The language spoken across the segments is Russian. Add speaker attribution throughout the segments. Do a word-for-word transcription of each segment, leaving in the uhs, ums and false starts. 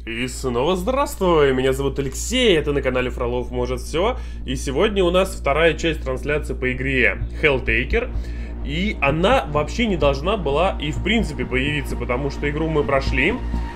Speaker 1: И снова здравствуй, меня зовут Алексей, это на канале Фролов может все. И сегодня у нас вторая часть трансляции по игре Helltaker. И она вообще не должна была и в принципе появиться, потому что игру мы прошли.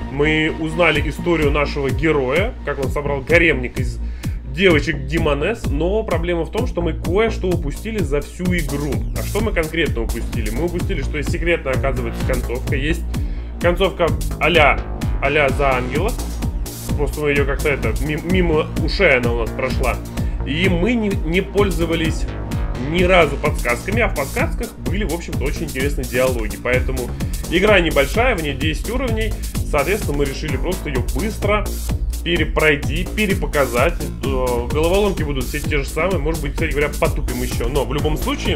Speaker 1: Мы узнали историю нашего героя, как он собрал гаремник из девочек Демонесс. Но проблема в том, что мы кое-что упустили за всю игру. А что мы конкретно упустили? Мы упустили, что есть секретная, оказывается, концовка. Есть концовка а-ля а-ля за ангелов. Просто мы ее как-то это мимо ушей она у нас прошла. И мы не, не пользовались ни разу подсказками, а в подсказках были, в общем-то, очень интересные диалоги. Поэтому игра небольшая, в ней десять уровней. Соответственно, мы решили просто ее быстро перепройти, перепоказать. Головоломки будут все те же самые. Может быть, кстати говоря, потупим еще. Но в любом случае,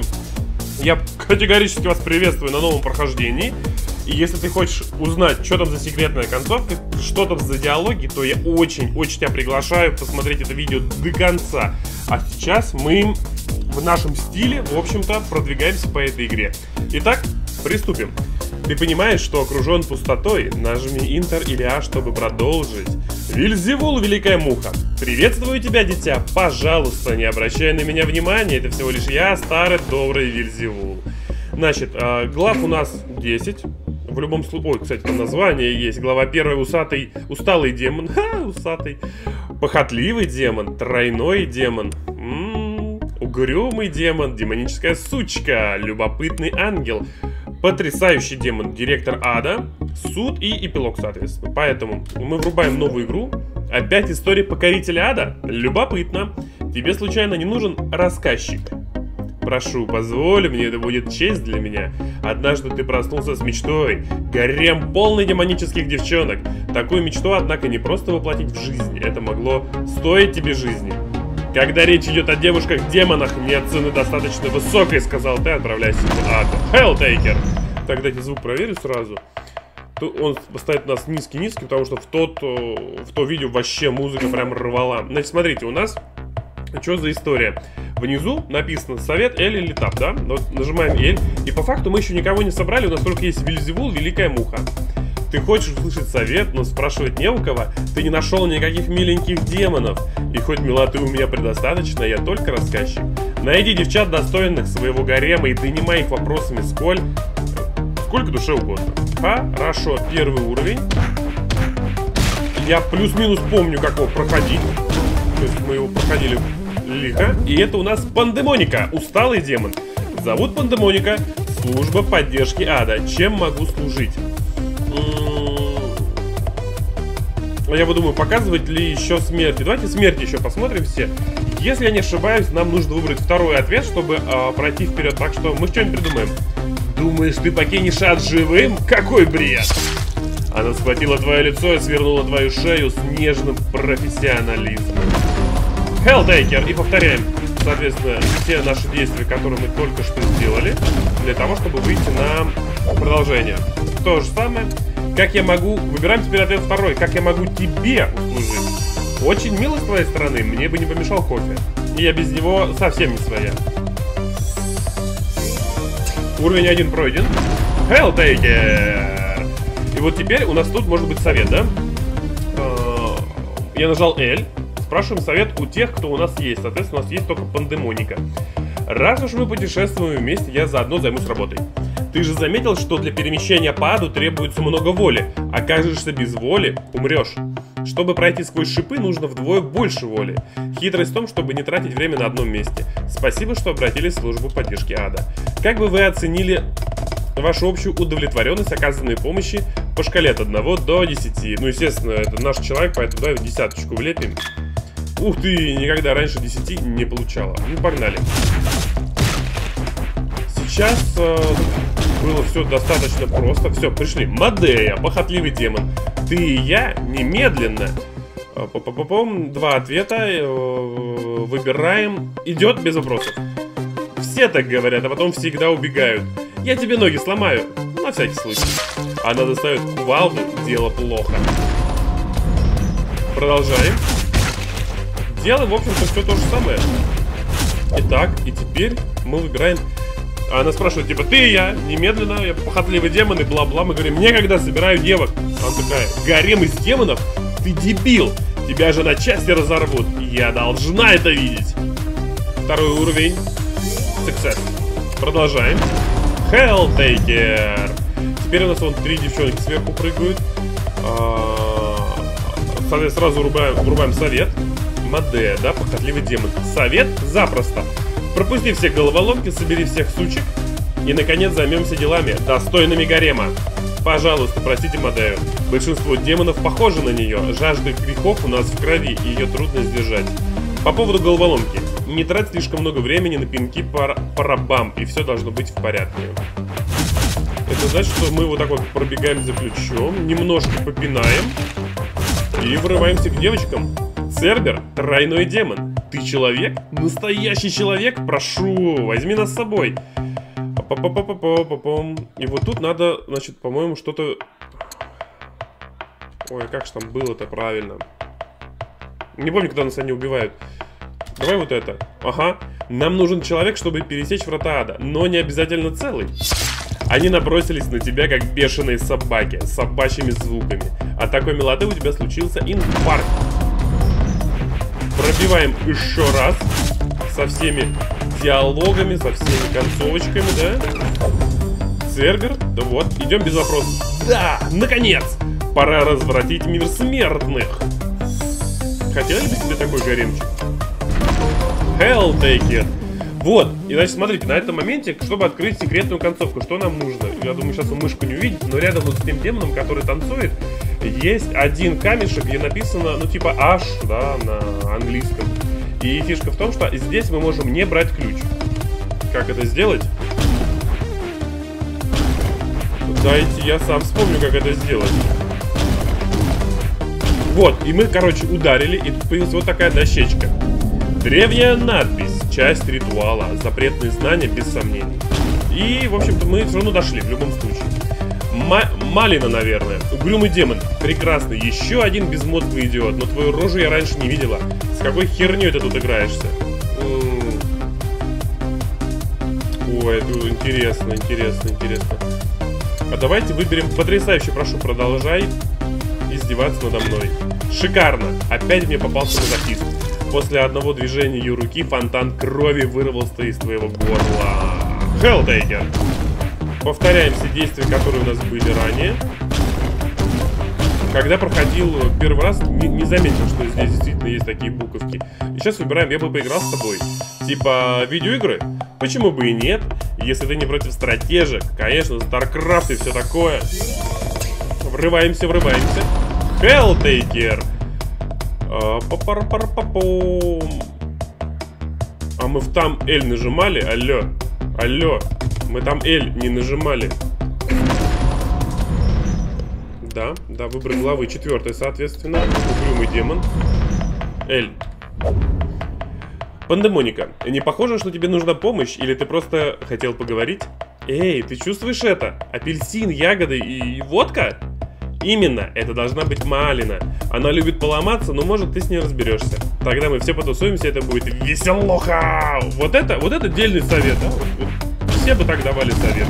Speaker 1: я категорически вас приветствую на новом прохождении. И если ты хочешь узнать, что там за секретная концовка, что там за диалоги, то я очень-очень тебя приглашаю посмотреть это видео до конца. А сейчас мы в нашем стиле, в общем-то, продвигаемся по этой игре. Итак, приступим. Ты понимаешь, что окружен пустотой? Нажми Enter или А, чтобы продолжить. Вельзевул, великая муха. Приветствую тебя, дитя. Пожалуйста, не обращай на меня внимания. Это всего лишь я, старый добрый Вельзевул. Значит, глав у нас десять. В любом случае, ой, кстати, там название есть. Глава первая, усатый, усталый демон. Ха, усатый. Похотливый демон, тройной демон. М-м-м, угрюмый демон, демоническая сучка, любопытный ангел, потрясающий демон, директор ада, суд и эпилог, соответственно. Поэтому мы врубаем новую игру. Опять история покорителя ада? Любопытно. Тебе случайно не нужен рассказчик? Прошу, позволь мне, это будет честь для меня. Однажды ты проснулся с мечтой. Гарем полный демонических девчонок. Такую мечту, однако, не просто воплотить в жизнь. Это могло стоить тебе жизни. Когда речь идет о девушках-демонах, нет цены достаточно высокой, сказал ты, отправляйся в ад. Helltaker. Так, дайте звук проверю сразу. Он поставит нас низкий-низкий, потому что в, тот, в то видео вообще музыка прям рвала. Значит, смотрите, у нас... Что за история? Внизу написано совет Эль или Тап, да? Вот нажимаем Эль. И по факту мы еще никого не собрали. У нас только есть Вельзевул, великая муха. Ты хочешь услышать совет, но спрашивать не у кого. Ты не нашел никаких миленьких демонов. И хоть милоты у меня предостаточно, я только рассказчик. Найди девчат, достойных своего гарема, и принимай их вопросами сколь... Сколько душе угодно. Хорошо, первый уровень. Я плюс-минус помню, как его проходить. То есть мы его проходили лихо. И это у нас Пандемоника, усталый демон. Зовут Пандемоника, служба поддержки ада. Чем могу служить? Я вот думаю, показывать ли еще смерти. Давайте смерти еще посмотрим все. Если я не ошибаюсь, нам нужно выбрать второй ответ, чтобы э, пройти вперед. Так что мы что-нибудь придумаем. Думаешь, ты покинешь ад живым? Какой бред! Она схватила твое лицо и свернула твою шею с нежным профессионализмом. Helltaker. И повторяем, соответственно, все наши действия, которые мы только что сделали, для того, чтобы выйти на продолжение. То же самое. Как я могу... Выбираем теперь ответ второй. Как я могу тебе услужить? Очень мило с твоей стороны. Мне бы не помешал кофе. И я без него совсем не своя. Уровень один пройден. Helltaker. И вот теперь у нас тут может быть совет, да? Я нажал L. Спрашиваем совет у тех, кто у нас есть. Соответственно, у нас есть только Пандемоника. Раз уж мы путешествуем вместе, я заодно займусь работой. Ты же заметил, что для перемещения по аду требуется много воли. Окажешься без воли, умрешь. Чтобы пройти сквозь шипы, нужно вдвое больше воли. Хитрость в том, чтобы не тратить время на одном месте. Спасибо, что обратились в службу поддержки ада. Как бы вы оценили вашу общую удовлетворенность оказанной помощи по шкале от одного до десяти? Ну, естественно, это наш человек, поэтому давай десяточку влепим. Ух ты, никогда раньше десяти не получала. Ну, погнали. Сейчас э, было все достаточно просто. Все, пришли. Мадея, похотливый демон. Ты и я немедленно. Па-па-па-пам. Два ответа. Э, выбираем. Идет без вопросов. Все так говорят, а потом всегда убегают. Я тебе ноги сломаю. На всякий случай. Она достает кувалду. Дело плохо. Продолжаем. Делаем, в общем-то, все то же самое. Итак, и теперь мы выбираем... Она спрашивает, типа, ты и я, немедленно, я похотливый демон и бла-бла. Мы говорим, некогда, собираю девок. Она такая, гарем из демонов? ты дебил! Тебя же на части разорвут! Я должна это видеть! Второй уровень. Success. Продолжаем. Helltaker. Теперь у нас вон три девчонки сверху прыгают. Сразу врубаем, врубаем совет. Мадея, да, похотливый демон. Совет запросто. Пропусти все головоломки, собери всех сучек. И, наконец, займемся делами, достойными гарема. Пожалуйста, простите Мадею. Большинство демонов похожи на нее. Жажда грехов у нас в крови, и ее трудно сдержать. По поводу головоломки. Не трать слишком много времени на пинки по, по рабам, и все должно быть в порядке. Это значит, что мы вот так вот пробегаем за ключом, немножко попинаем и врываемся к девочкам. Цербер, тройной демон. Ты человек? Настоящий человек? Прошу, возьми нас с собой. И вот тут надо, значит, по-моему, что-то... Ой, как же там было-то правильно? Не помню, когда нас они убивают. Давай вот это. Ага. Нам нужен человек, чтобы пересечь врата ада, но не обязательно целый. Они набросились на тебя, как бешеные собаки, с собачьими звуками. От такой милоты у тебя случился инфаркт. Пробиваем еще раз. Со всеми диалогами, со всеми концовочками, да? Цербер, да вот, идем без вопросов. Да, наконец! Пора развратить мир смертных. Хотели бы себе такой гаремчик? Helltaker. Вот, и значит, смотрите, на этом моменте, чтобы открыть секретную концовку, что нам нужно? Я думаю, сейчас вы мышку не увидите, но рядом вот с тем демоном, который танцует, есть один камешек, где написано, ну, типа H, да, на английском. И фишка в том, что здесь мы можем не брать ключ. Как это сделать? Дайте я сам вспомню, как это сделать. Вот, и мы, короче, ударили, и тут появилась вот такая дощечка. Древняя надпись, часть ритуала, запретные знания, без сомнений. И, в общем-то, мы все равно дошли, в любом случае. Ма Малина, наверное. Угрюмый демон. Прекрасно. Еще один безмозглый идиот. Но твою рожу я раньше не видела. С какой херней ты тут играешься? Ой, это интересно, интересно, интересно. А давайте выберем потрясающе, прошу, продолжай издеваться надо мной. Шикарно. Опять мне попался мазохист. После одного движения ее руки фонтан крови вырвался из твоего горла. Helltaker. Повторяем все действия, которые у нас были ранее. Когда проходил первый раз, не, не заметил, что здесь действительно есть такие буковки. И сейчас выбираем, я бы поиграл с тобой. Типа видеоигры? Почему бы и нет? Если ты не против стратежек, конечно, StarCraft и все такое. Врываемся, врываемся. Helltaker. А, а мы в там L нажимали? Алло. Алло. Мы там L не нажимали. Да, да, выбор главы четвертый, соответственно. Угрюмый демон. L. Пандемоника. Не похоже, что тебе нужна помощь, или ты просто хотел поговорить? Эй, ты чувствуешь это? Апельсин, ягоды и водка? Именно, это должна быть Малина. Она любит поломаться, но может ты с ней разберешься. Тогда мы все потусуемся, это будет веселуха. Вот это, вот это дельный совет, да? Вот, вот, все бы так давали советы.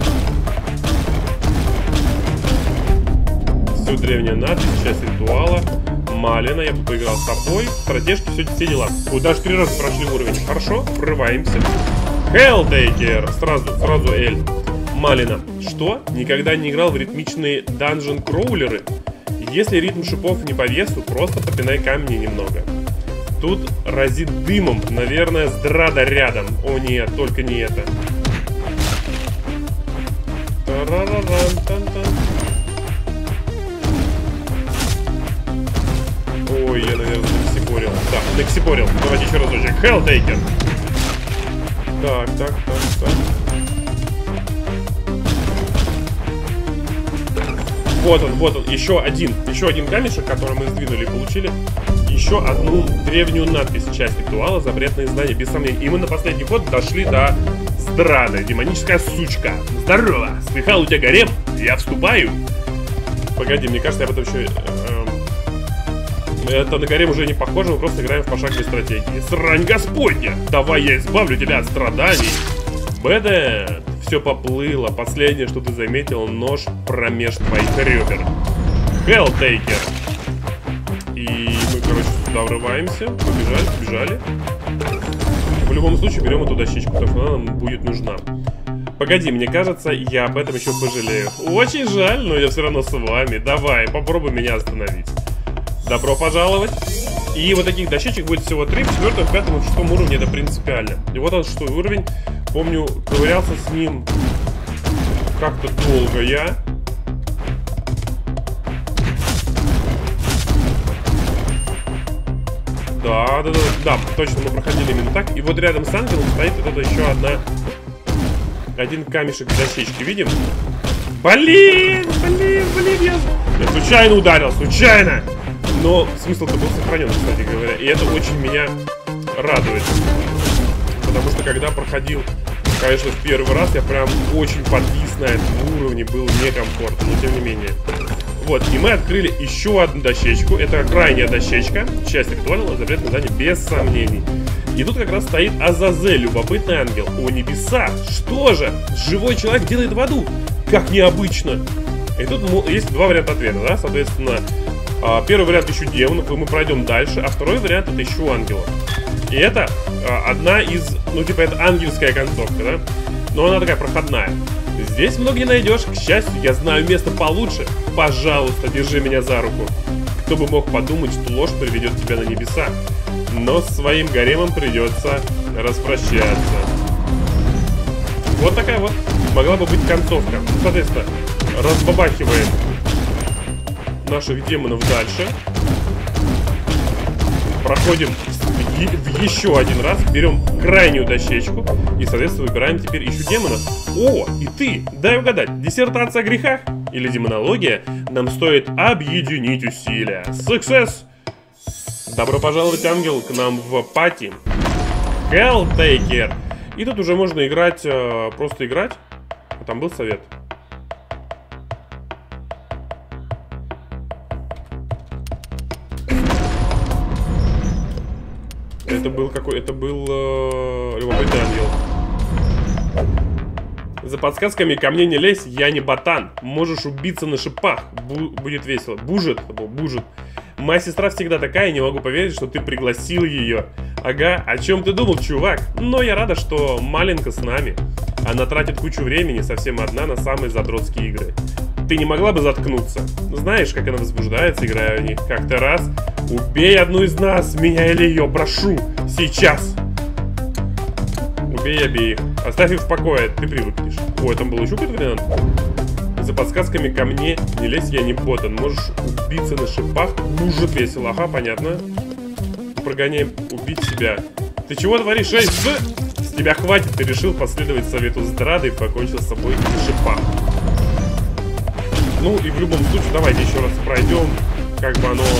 Speaker 1: Все древняя надпись, часть ритуала. Малина, я бы поиграл с тобой. Стратежки, все, все дела. Ой, даже три раза прошли уровень. Хорошо, врываемся. Helltaker. Сразу, сразу L. Малина. Что? Никогда не играл в ритмичные данжен-кроулеры? Если ритм шипов не по весу, просто попинай камни немного. Тут разит дымом. Наверное, здрада рядом. О нет, только не это. Ой, я, наверное, наксипорил. Да, наксипорил. Давайте еще разочек. Helltaker. Так, так, так, так. Вот он, вот он, еще один, еще один камешек, который мы сдвинули и получили еще одну древнюю надпись, часть ритуала, запретные знания, без сомнений. И мы на последний ход дошли до Здрады, демоническая сучка. Здорово, слыхал, у тебя гарем? Я вступаю. Погоди, мне кажется, я потом еще... Э, это на гарем уже не похоже, мы просто играем в пошаговой стратегии. Срань господня, давай я избавлю тебя от страданий. Бэдэ. Все поплыло. Последнее, что ты заметил, нож промеж твоих ребер. Helltaker. сюда врываемся. Побежали, побежали. В любом случае берем эту дощечку, потому что она нам будет нужна. Погоди, мне кажется, я об этом еще пожалею. Очень жаль, но я все равно с вами. Давай, попробуй меня остановить. Добро пожаловать. И вот таких дощечек будет всего три. В четвертом, в пятом и в шестом уровне это принципиально. И вот он шестой уровень. Помню, ковырялся с ним как-то долго я. Да, да, да, да, точно, мы проходили именно так. И вот рядом с ангелом стоит вот это еще одна... Один камешек дощечки, видим? Блин, блин, блин, я... Я случайно ударил, случайно! Но смысл-то был сохранен, кстати говоря. И это очень меня радует. Потому что когда проходил, конечно, в первый раз, я прям очень подвис на этом уровне, был некомфортно, но тем не менее. Вот, и мы открыли еще одну дощечку. Это крайняя дощечка. Часть ритуала, запретное задание, без сомнений. И тут как раз стоит Азазель, любопытный ангел. О, небеса! Что же? Живой человек делает в аду? Как необычно! И тут есть два варианта ответа, да? Соответственно, первый вариант ищу демонов, и мы пройдем дальше. А второй вариант это ищу ангелов. И это одна из... Ну, типа, это ангельская концовка, да? Но она такая проходная. Здесь много не найдешь. К счастью, я знаю место получше. Пожалуйста, держи меня за руку. Кто бы мог подумать, что ложь приведет тебя на небеса. Но с своим гаремом придется распрощаться. Вот такая вот могла бы быть концовка. Соответственно, разбабахиваем наших демонов дальше. Проходим в еще один раз, берем крайнюю дощечку и, соответственно, выбираем теперь ищу демонов. О, и ты, дай угадать, диссертация о грехах или демонология? Нам стоит объединить усилия. Success! Добро пожаловать, ангел, к нам в пати. Helltaker. И тут уже можно играть, просто играть. А там был совет. Это был какой? Это был э, любопытный ангел. За подсказками ко мне не лезь, я не ботан. Можешь убиться на шипах. Бу будет весело. Бужит, это был бужит. Моя сестра всегда такая, не могу поверить, что ты пригласил ее. Ага, о чем ты думал, чувак? Но я рада, что Маленка с нами. Она тратит кучу времени совсем одна на самые задротские игры. Ты не могла бы заткнуться? Знаешь, как она возбуждается, играя в них? Как-то раз. Убей одну из нас, меня или ее, прошу. Сейчас. Убей обеих. Оставь их в покое, ты привыкнешь. Ой, там был еще какой-то вариант. За подсказками ко мне не лезь, я не ботан. Можешь убиться на шипах. Бужит весело. Ага, понятно. Прогоняем убить себя. Ты чего творишь, эй? С тебя хватит. Ты решил последовать совету Здрады и покончил с собой на шипах. Ну и в любом случае, давайте еще раз пройдем. Как бы оно...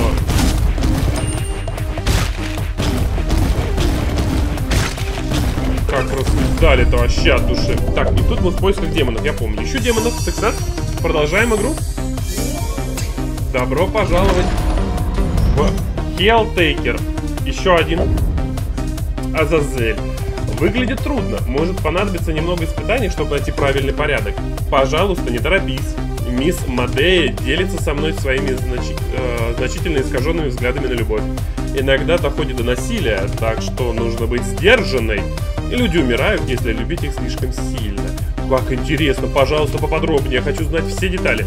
Speaker 1: Как рассуждали-то вообще от души. Так, и тут мы в поисках демонов, я помню. Ищу демонов, success. Продолжаем игру. Добро пожаловать в Helltaker. Еще один Азазель. Выглядит трудно. Может понадобиться немного испытаний, чтобы найти правильный порядок. Пожалуйста, не торопись. Мисс Мадея делится со мной своими значи... э, значительно искаженными взглядами на любовь. Иногда доходит до насилия, так что нужно быть сдержанной. И люди умирают, если любить их слишком сильно. Как интересно, пожалуйста, поподробнее. Я хочу знать все детали.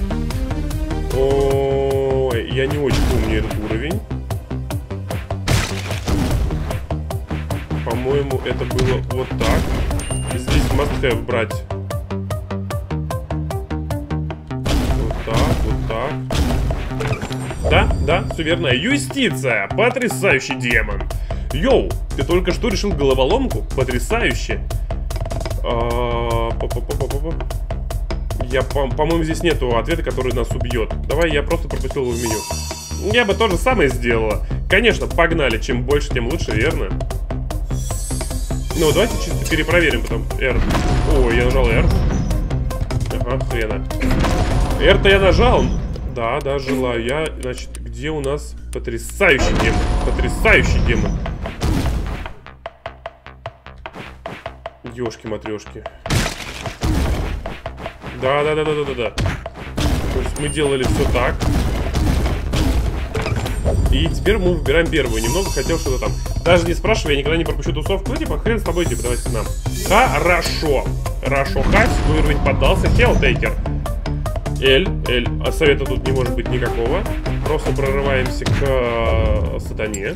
Speaker 1: Ой, я не очень помню этот уровень. По-моему, это было вот так. Здесь must have брать. Вот так, вот так. Да, да, все верно. Юстиция. Потрясающий демон. Йоу, ты только что решил головоломку? Потрясающе. Я, по-моему, здесь нету ответа, который нас убьет. Давай я просто пропустил его в меню. Я бы то же самое сделала. Конечно, погнали. Чем больше, тем лучше, верно? Ну, давайте чисто перепроверим потом. R. Ой, я нажал R. Ага, хрена. R-то я нажал. Да, да, желаю я. Значит, где у нас потрясающий демон? Потрясающий демон. Ёшки-матрёшки. Да, да, да, да, да, да, да. То есть мы делали все так. И теперь мы выбираем первую. Немного хотел что-то там. Даже не спрашивай, я никогда не пропущу тусовку. Ну, типа, хрен с тобой, типа, давайте к нам. Хорошо. Хорошо, Хась, уровень поддался. Хеллтейкер. Эль, Эль. А совета тут не может быть никакого. Просто прорываемся к э, сатане.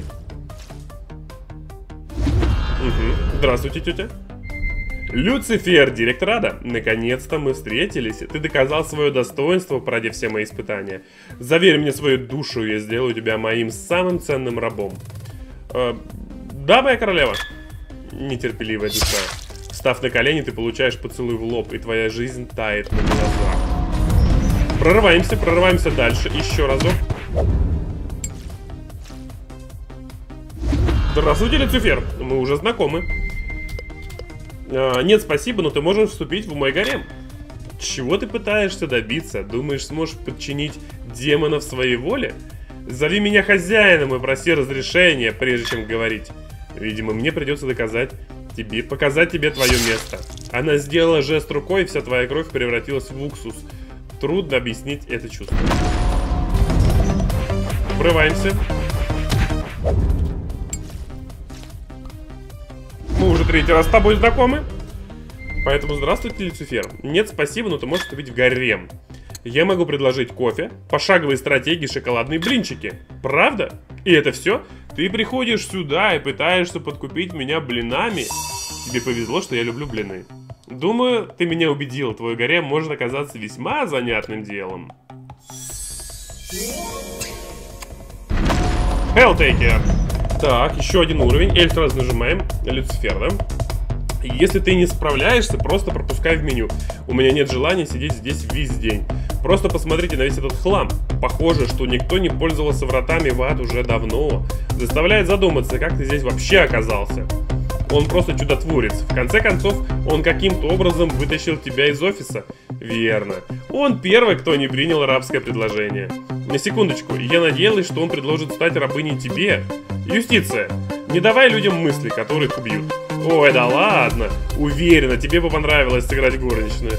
Speaker 1: Угу. Здравствуйте, тетя. Люцифер, директор ада. Наконец-то мы встретились. Ты доказал свое достоинство, пройдя все мои испытания. Заверь мне свою душу, я сделаю тебя моим самым ценным рабом. Э, да, моя королева. Нетерпеливая душа. Встав на колени, ты получаешь поцелуй в лоб, и твоя жизнь тает на глазах. Прорываемся, прорываемся дальше. Еще разок. Здравствуйте, Люцифер. Мы уже знакомы. А, нет, спасибо, но ты можешь вступить в мой гарем. Чего ты пытаешься добиться? Думаешь, сможешь подчинить демонов своей воле? Зови меня хозяином и проси разрешения, прежде чем говорить. Видимо, мне придется доказать тебе, показать тебе твое место. Она сделала жест рукой, и вся твоя кровь превратилась в уксус. Трудно объяснить это чувство. Врываемся. Мы уже третий раз с тобой знакомы. Поэтому здравствуйте, Люцифер. Нет, спасибо, но ты можешь вступить в гарем. Я могу предложить кофе, пошаговые стратегии, шоколадные блинчики. Правда? И это все? Ты приходишь сюда и пытаешься подкупить меня блинами? Тебе повезло, что я люблю блины. Думаю, ты меня убедил. Твой гарем может оказаться весьма занятным делом. Хеллтейкер. Так, еще один уровень. Эль сразу нажимаем. Люцифер, да? Если ты не справляешься, просто пропускай в меню. У меня нет желания сидеть здесь весь день. Просто посмотрите на весь этот хлам. Похоже, что никто не пользовался вратами в ад уже давно. Заставляет задуматься, как ты здесь вообще оказался. Он просто чудотворец. В конце концов, он каким-то образом вытащил тебя из офиса. Верно. Он первый, кто не принял рабское предложение. На секундочку, я надеялась, что он предложит стать рабыней тебе. Юстиция, не давай людям мысли, которые их убьют. Ой, да ладно. Уверена, тебе бы понравилось сыграть горничную.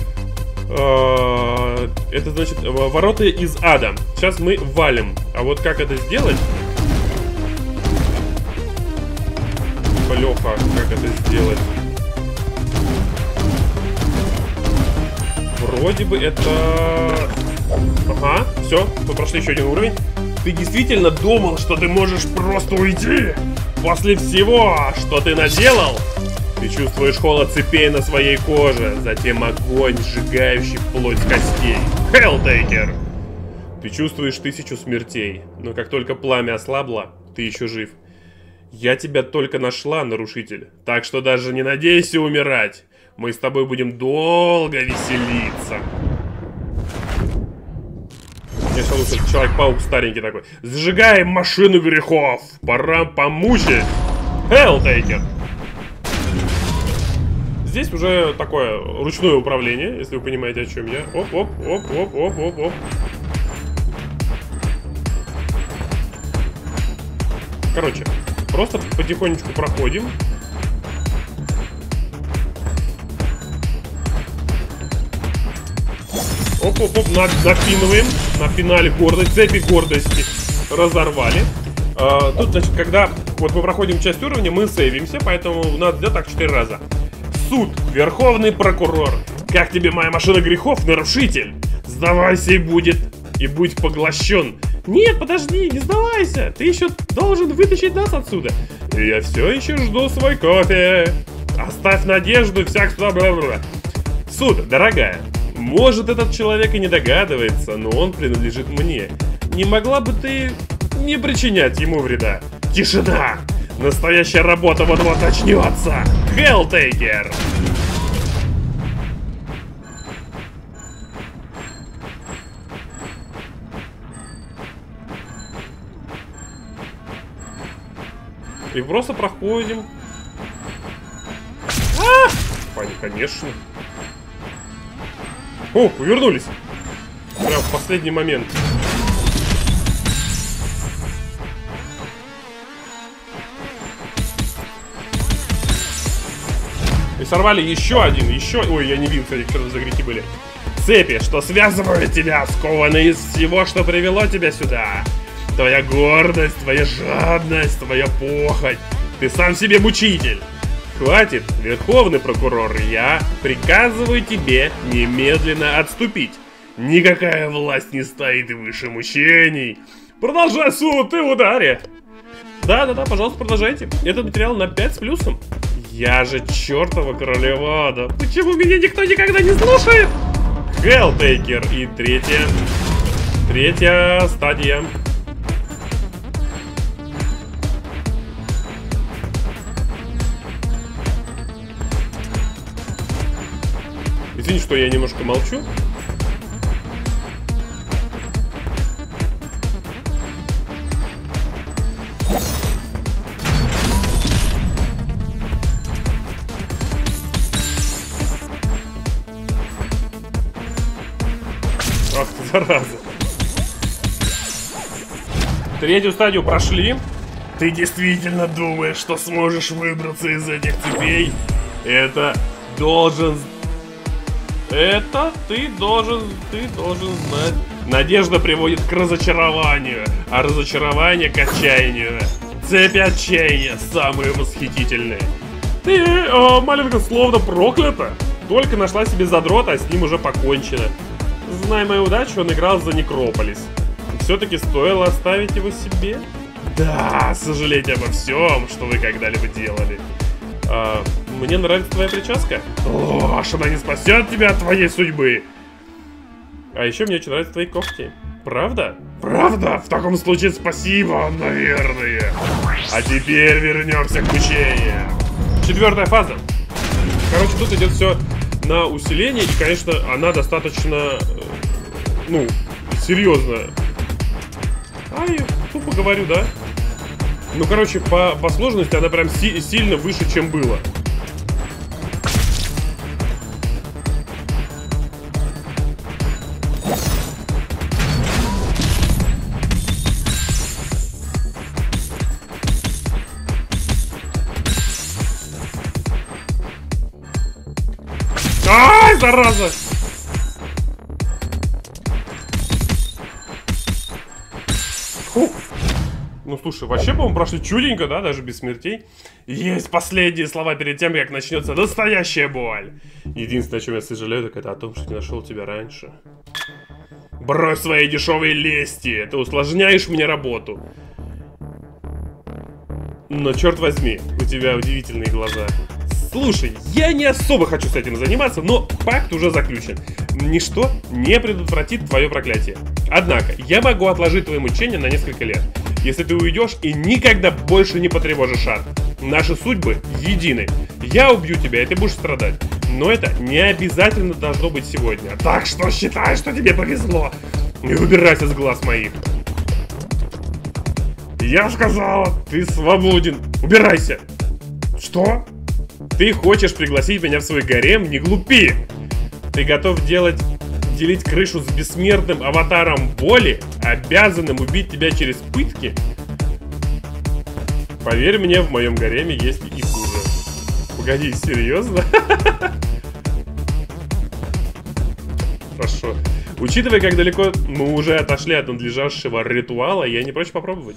Speaker 1: Это значит ворота из ада. Сейчас мы валим. А вот как это сделать? Леха, как это сделать? Вроде бы это... Ага, все, мы прошли еще один уровень. Ты действительно думал, что ты можешь просто уйти? После всего, что ты наделал? Ты чувствуешь холод цепей на своей коже, затем огонь, сжигающий плоть костей. Хеллтейкер! Ты чувствуешь тысячу смертей, но как только пламя ослабло, ты еще жив. Я тебя только нашла, нарушитель, так что даже не надейся умирать. Мы с тобой будем долго веселиться. Я слушаю, Человек-паук старенький такой. Сжигаем машину грехов, пора помучить. Хеллтейкер. Здесь уже такое ручное управление, если вы понимаете, о чем я. Оп, оп, оп, оп, оп, оп, оп. Короче, просто потихонечку проходим. Оп-оп-оп, напинываем. Напинали гордость, цепи гордости разорвали. а, Тут, значит, когда вот мы проходим часть уровня, мы сейвимся, поэтому надо сделать так четыре раза. Суд, верховный прокурор. Как тебе моя машина грехов, нарушитель? Сдавайся и будет, и будь поглощен. Нет, подожди, не сдавайся. Ты еще должен вытащить нас отсюда. И я все еще жду свой кофе. Оставь надежду, всяк бла-бла-бла. Суд, дорогая, может, этот человек и не догадывается, но он принадлежит мне. Не могла бы ты не причинять ему вреда? Тишина! Настоящая работа вот-вот начнется! Хеллтейкер! И просто проходим. А! Конечно. О, вы вернулись. Прям в последний момент. И сорвали еще один, еще... Ой, я не видел, кстати, что за грехи были. Цепи, что связывают тебя, скованы из всего, что привело тебя сюда. твоя гордость, твоя жадность, твоя похоть. Ты сам себе мучитель. Хватит, верховный прокурор, я приказываю тебе немедленно отступить. Никакая власть не стоит выше мучений. Продолжай суд и ударе. Да-да-да, пожалуйста, продолжайте. Этот материал на пять с плюсом. Я же чертова королева ада. Почему меня никто никогда не слушает? Helltaker. И третья. Третья стадия. Извини, что я немножко молчу. Ах ты, зараза. Третью стадию прошли. Ты действительно думаешь, что сможешь выбраться из этих цепей? Это должен... Это ты должен... Ты должен знать. Надежда приводит к разочарованию, а разочарование к отчаянию. Цепи отчаяния самые восхитительные. Ты, э, маленько, словно проклята. Только нашла себе задрота, а с ним уже покончено. Зная мою удачу, он играл за Некрополис. Все-таки стоило оставить его себе? Да, сожалеть обо всем, что вы когда-либо делали. А, мне нравится твоя прическа. Ложь, она не спасет тебя от твоей судьбы. А еще мне очень нравятся твои когти. Правда? Правда? В таком случае спасибо, наверное. А теперь вернемся к мучениям. Четвертая фаза. Короче, тут идет все на усиление. И, конечно, она достаточно, ну, серьезно. Ай, тупо говорю, да? Ну, короче, по, по сложности она прям си сильно выше, чем было. Ай, зараза! Фух. Ну, слушай, вообще, по-моему, прошли чуденько, да, даже без смертей. Есть последние слова перед тем, как начнется настоящая боль. Единственное, о чем я сожалею, так это о том, что не нашел тебя раньше. Брось свои дешевые лести, ты усложняешь мне работу. Но, черт возьми, у тебя удивительные глаза. Слушай, я не особо хочу с этим заниматься, но пакт уже заключен. Ничто не предотвратит твое проклятие. Однако, я могу отложить твои мучения на несколько лет, если ты уйдешь и никогда больше не потревожишь ад. Наши судьбы едины. Я убью тебя, и ты будешь страдать. Но это не обязательно должно быть сегодня. Так что считай, что тебе повезло. И убирайся с глаз моих. Я сказала, ты свободен. Убирайся. Что? Ты хочешь пригласить меня в свой гарем? Не глупи! Ты готов делать, делить крышу с бессмертным аватаром боли, обязанным убить тебя через пытки? Поверь мне, в моем гареме есть и хуже. Погоди, серьезно? Хорошо. Учитывая, как далеко мы уже отошли от надлежащего ритуала, я не прочь попробовать.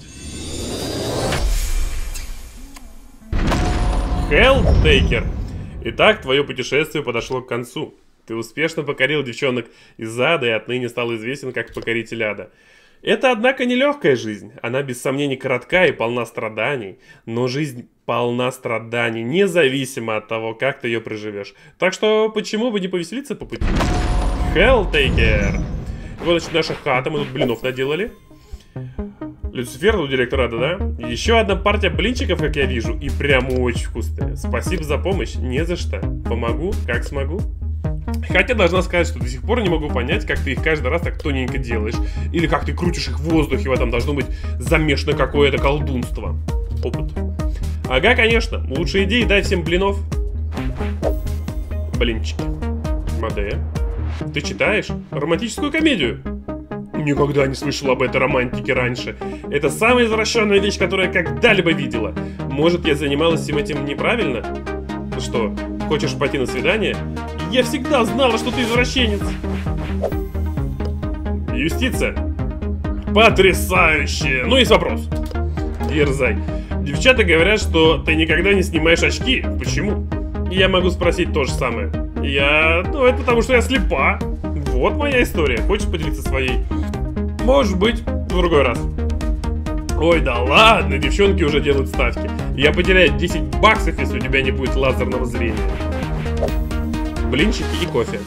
Speaker 1: Helltaker. Итак, твое путешествие подошло к концу. Ты успешно покорил девчонок из ада и отныне стал известен как покоритель ада. Это, однако, нелегкая жизнь. Она, без сомнений, коротка и полна страданий. Но жизнь полна страданий, независимо от того, как ты ее проживешь. Так что, почему бы не повеселиться по пути? Helltaker. Вот, значит, наша хата. Мы тут блинов наделали. Люцифер, ну, директор ада, да? Еще одна партия блинчиков, как я вижу, и прям очень вкусные. Спасибо за помощь, не за что. Помогу, как смогу. Хотя должна сказать, что до сих пор не могу понять, как ты их каждый раз так тоненько делаешь. Или как ты крутишь их в воздухе, в этом должно быть замешано какое-то колдунство. Опыт. Ага, конечно, лучшая идея, дай всем блинов. Блинчики. Мадея, ты читаешь романтическую комедию? Никогда не слышал об этой романтике раньше. Это самая извращенная вещь, которую я когда-либо видела. Может, я занималась всем этим неправильно? Ты что, хочешь пойти на свидание? Я всегда знала, что ты извращенец. Юстиция. Потрясающе! Ну, есть вопрос. Дерзай. Девчата говорят, что ты никогда не снимаешь очки. Почему? Я могу спросить то же самое. Я... Ну, это потому что я слепа. Вот моя история. Хочешь поделиться своей? Может быть, в другой раз. Ой, да ладно, девчонки уже делают ставки. Я потеряю десять баксов, если у тебя не будет лазерного зрения. Блинчики и кофе.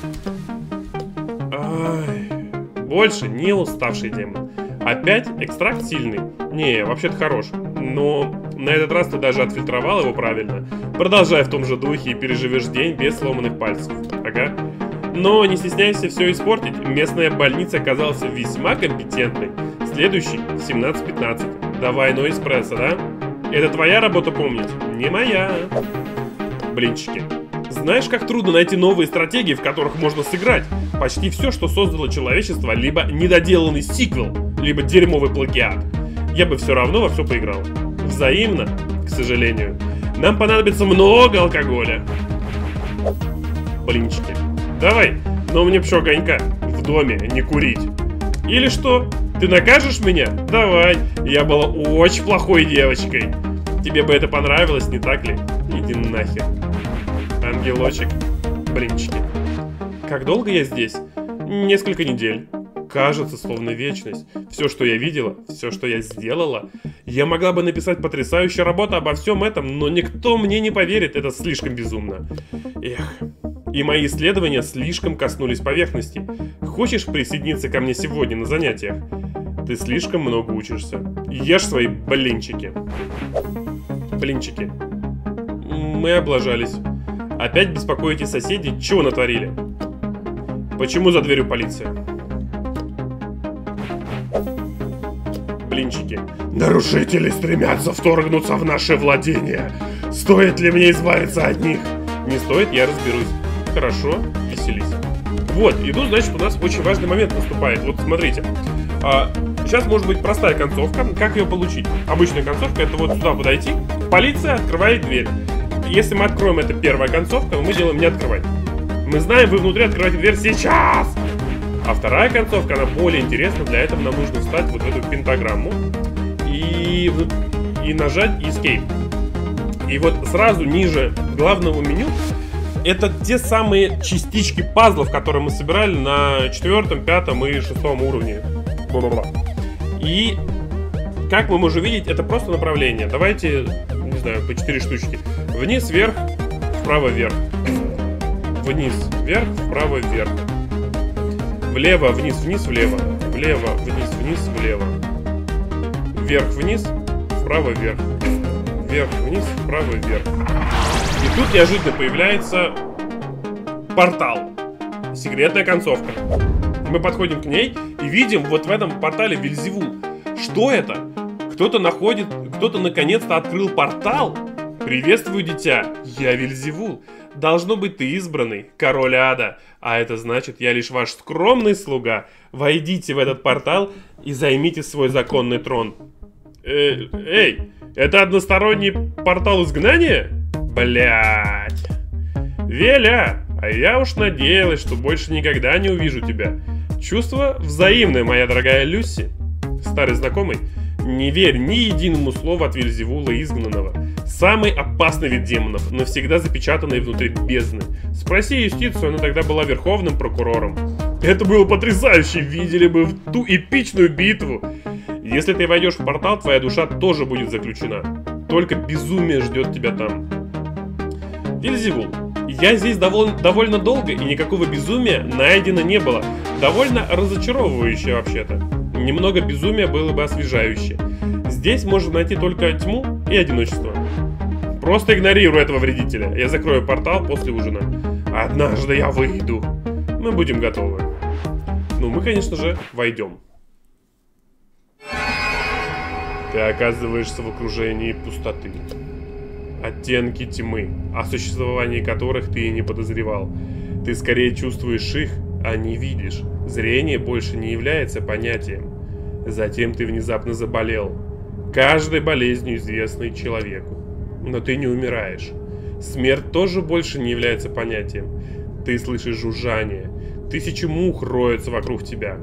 Speaker 1: Ай, больше не уставший демон. Опять экстракт сильный? Не, вообще-то хорош. Но на этот раз ты даже отфильтровал его правильно. Продолжай в том же духе и переживешь день без сломанных пальцев. Ага. Но не стесняйся все испортить. Местная больница оказалась весьма компетентной. Следующий семнадцать пятнадцать. Давай, но эспрессо, да? Это твоя работа помнить? Не моя. Блинчики. Знаешь, как трудно найти новые стратегии, в которых можно сыграть? Почти все, что создало человечество, либо недоделанный сиквел, либо дерьмовый плагиат. Я бы все равно во все поиграл. Взаимно, к сожалению. Нам понадобится много алкоголя. Блинчики. Давай, но мне еще огонька. В доме не курить. Или что? Ты накажешь меня? Давай. Я была очень плохой девочкой. Тебе бы это понравилось, не так ли? Иди нахер. Ангелочек. Блинчики. Как долго я здесь? Несколько недель. Кажется, словно вечность. Все, что я видела, все, что я сделала. Я могла бы написать потрясающую работу обо всем этом, но никто мне не поверит, это слишком безумно. Эх. И мои исследования слишком коснулись поверхности. Хочешь присоединиться ко мне сегодня на занятиях? Ты слишком много учишься. Ешь свои блинчики. Блинчики. Мы облажались. Опять беспокоите соседей? Чего натворили? Почему за дверью полиция? Блинчики. Нарушители стремятся вторгнуться в наше владение. Стоит ли мне избавиться от них? Не стоит, я разберусь. Хорошо, веселись. Вот, и тут, значит, у нас очень важный момент наступает. Вот смотрите. А, сейчас может быть простая концовка. Как ее получить? Обычная концовка — это вот сюда подойти. Полиция открывает дверь. Если мы откроем, это первая концовка, мы делаем не открывать. Мы знаем, вы внутри открываете дверь сейчас. А вторая концовка, она более интересна. Для этого нам нужно встать вот в эту пентаграмму и, и нажать Escape. И вот сразу ниже главного меню это те самые частички пазлов, которые мы собирали на четвертом, пятом и шестом уровне. Бла-бла-бла. И как мы можем видеть, это просто направление. Давайте, не знаю, по четыре штучки. Вниз, вверх, вправо, вверх. Вниз, вверх, вправо, вверх. Влево, вниз, вниз, влево. Влево, вниз, вниз, влево. Вверх, вниз, вправо, вверх. Вверх, вниз, вправо, вверх. И тут неожиданно появляется портал. Секретная концовка. Мы подходим к ней и видим вот в этом портале Вельзевул. Что это? Кто-то находит, кто-то наконец-то открыл портал. Приветствую, дитя. Я Вельзевул. Должно быть, ты избранный, король ада. А это значит, я лишь ваш скромный слуга. Войдите в этот портал и займите свой законный трон. Э, эй, это односторонний портал изгнания? Блять. Веля, а я уж надеялась, что больше никогда не увижу тебя. Чувство взаимное, моя дорогая Люси. Старый знакомый, не верь ни единому слову от Вельзевула изгнанного. Самый опасный вид демонов, навсегда запечатанный внутри бездны. Спроси юстицию, она тогда была верховным прокурором. Это было потрясающе, видели бы ту эпичную битву. Если ты войдешь в портал, твоя душа тоже будет заключена. Только безумие ждет тебя там. Вельзевул, я здесь довольно, довольно долго, и никакого безумия найдено не было. Довольно разочаровывающе вообще-то. Немного безумия было бы освежающе. Здесь можно найти только тьму и одиночество. Просто игнорируй этого вредителя. Я закрою портал после ужина. Однажды я выйду. Мы будем готовы. Ну, мы, конечно же, войдем. Ты оказываешься в окружении пустоты. Оттенки тьмы, о существовании которых ты и не подозревал. Ты скорее чувствуешь их, а не видишь. Зрение больше не является понятием. Затем ты внезапно заболел. Каждой болезнью, известной человеку. Но ты не умираешь. Смерть тоже больше не является понятием. Ты слышишь жужжание. Тысячи мух роются вокруг тебя.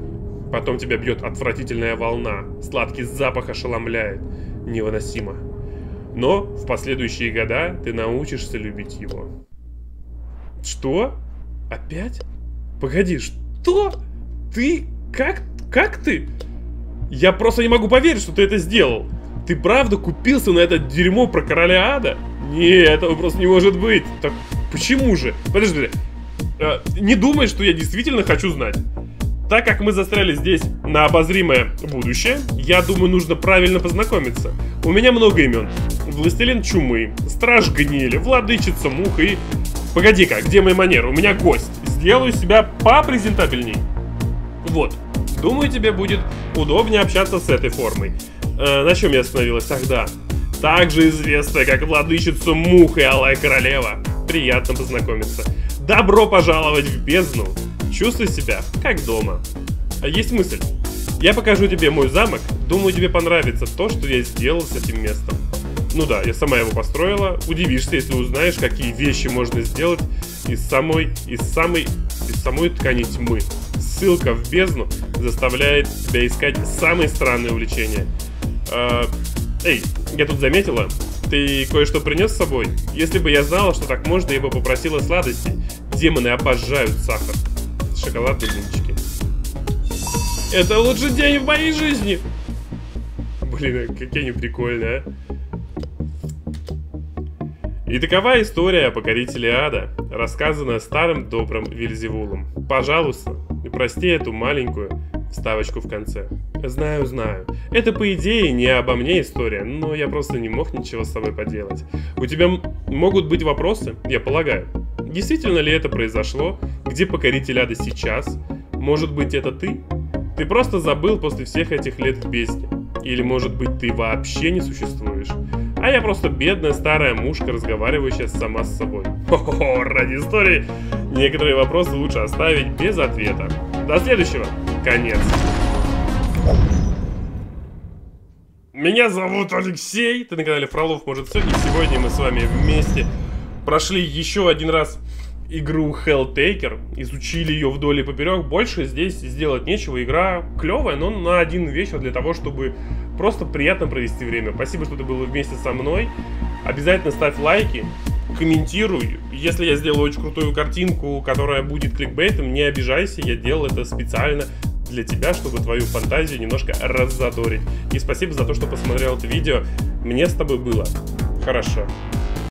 Speaker 1: Потом тебя бьет отвратительная волна. Сладкий запах ошеломляет. Невыносимо. Но в последующие года ты научишься любить его. Что? Опять? Погоди, что? Ты? Как? Как ты? Я просто не могу поверить, что ты это сделал. Ты правда купился на это дерьмо про короля ада? Нет, этого просто не может быть. Так почему же? Подожди. Э, не думай, что я действительно хочу знать. Так как мы застряли здесь на обозримое будущее, я думаю, нужно правильно познакомиться. У меня много имен. Властелин чумы, страж гнили, владычица мух и... Погоди-ка, где мои манеры? У меня гость. Сделаю себя попрезентабельней. Вот. Думаю, тебе будет удобнее общаться с этой формой. Э, на чем я остановилась тогда? Также известная как владычица мух и алая королева. Приятно познакомиться. Добро пожаловать в бездну. Чувствуй себя как дома. Есть мысль. Я покажу тебе мой замок. Думаю, тебе понравится то, что я сделал с этим местом. Ну да, я сама его построила. Удивишься, если узнаешь, какие вещи можно сделать из самой, из самой, из самой ткани тьмы. Ссылка в бездну заставляет тебя искать самые странные увлечения. Э, эй, я тут заметила, ты кое-что принес с собой? Если бы я знала, что так можно, я бы попросила сладостей. Демоны обожают сахар. Шоколадные блинчики. Это лучший день в моей жизни! Блин, какие они прикольные, а? И такова история о покорителе ада, рассказанная старым добрым Вельзевулом. Пожалуйста, прости эту маленькую вставочку в конце. Знаю, знаю. Это, по идее, не обо мне история, но я просто не мог ничего с собой поделать. У тебя могут быть вопросы, я полагаю. Действительно ли это произошло? Где покоритель ада сейчас? Может быть, это ты? Ты просто забыл после всех этих лет в бездне. Или, может быть, ты вообще не существуешь? А я просто бедная старая мушка, разговаривающая сама с собой. Хо-хо-хо, ради истории некоторые вопросы лучше оставить без ответа. До следующего. Конец. Меня зовут Алексей, ты на канале Фролов может все, и сегодня мы с вами вместе прошли еще один раз игру Helltaker, изучили ее вдоль и поперек. Больше здесь сделать нечего, игра клевая, но на один вечер для того, чтобы просто приятно провести время. Спасибо, что ты был вместе со мной. Обязательно ставь лайки, комментируй. Если я сделаю очень крутую картинку, которая будет кликбейтом, не обижайся, я делал это специально для тебя, чтобы твою фантазию немножко раззадорить. И спасибо за то, что посмотрел это видео. Мне с тобой было хорошо.